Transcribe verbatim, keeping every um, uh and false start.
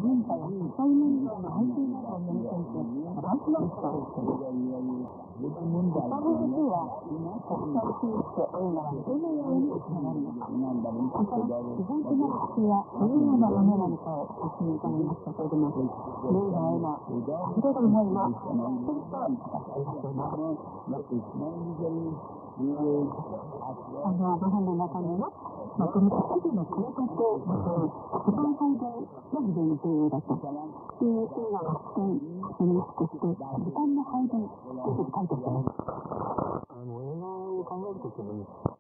文化や社会問題の背景などを読み解いてバランスのしたりする。スタジオは国際進出映画はどのようにつながるのか、また自然となる地やどのようなものなのかを一緒に伺いましたけれども、映画へのあふれる思いもしっかりと語っていらっしゃいます。あのご本の中には、まあ、この一部の計画をまた一番最大が非常に重要だという映画の視点にそして時間の配分というふうに書いてあります。 あの映画を考えるときに